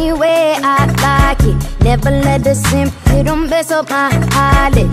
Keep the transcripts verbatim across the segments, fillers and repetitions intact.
any way I like it. Never let the simp hit 'em, mess up my eyelid.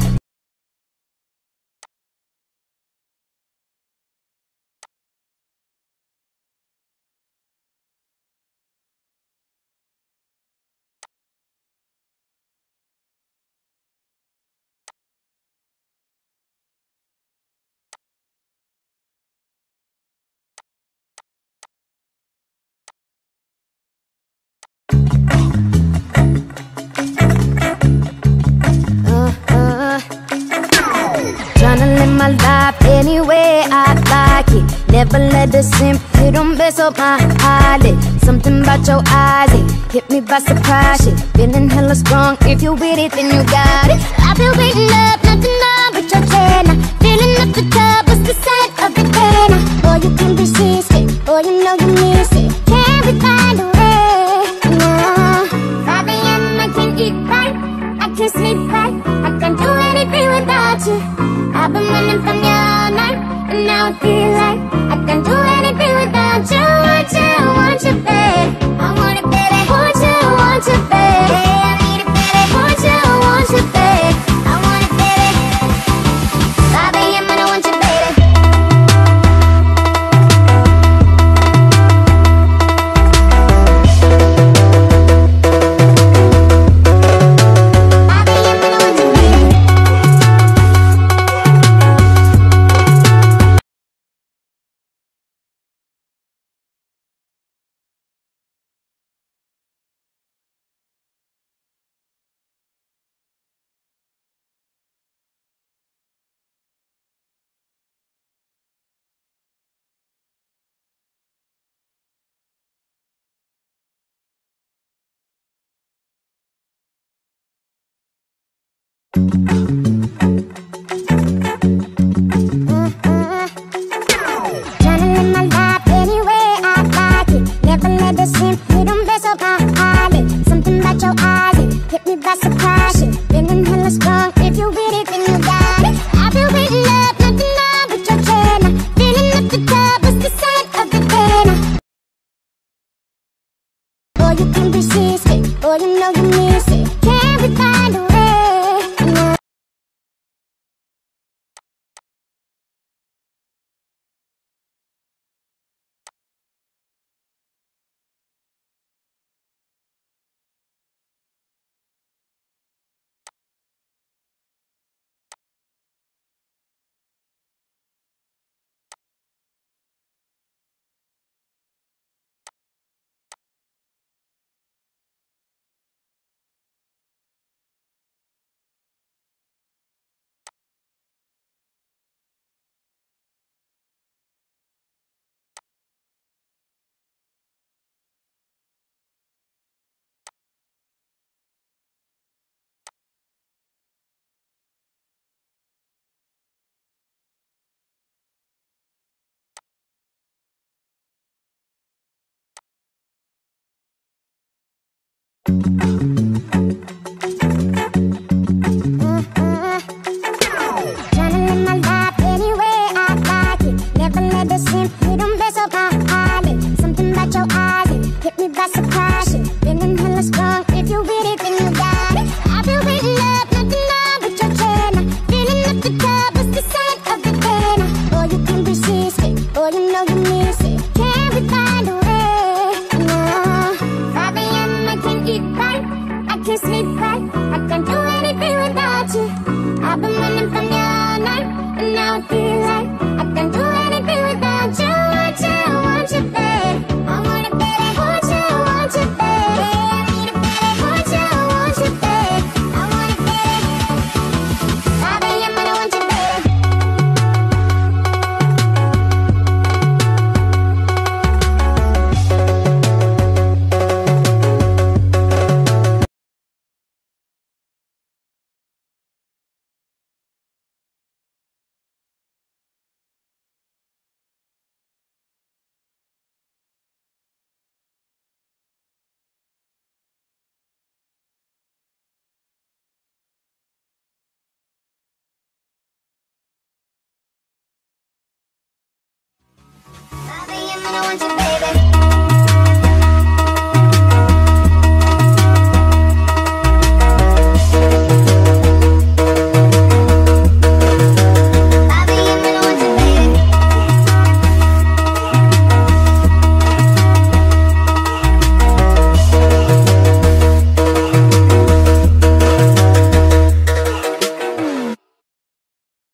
My life any way I like it. Never let the simp hit 'em, mess up my eyelid. Something about your eyes, it hit me by surprise. Shit, feeling hella strong. If you with it, then you got it. I've been waiting up, nothing on but your chair now. Feeling up the top, what's the side of the bed now? Boy, you can resist it, boy, you know you miss it. Can't we find a way? Nah, five A M I can't eat right, I can't sleep right, I can't do anything without you. I've been running from you all night, and now I feel